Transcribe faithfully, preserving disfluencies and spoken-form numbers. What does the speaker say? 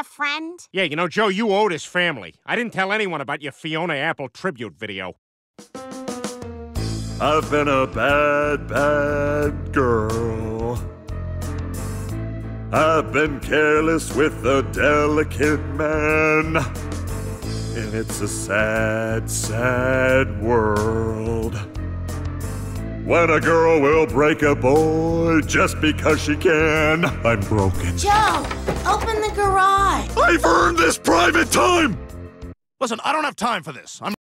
a friend? Yeah, you know, Joe, you owe this family. I didn't tell anyone about your Fiona Apple tribute video. I've been a bad, bad girl. I've been careless with a delicate man. And it's a sad, sad world when a girl will break a boy just because she can. I'm broken. Joe, open the garage. I've earned this private time! Listen, I don't have time for this. I'm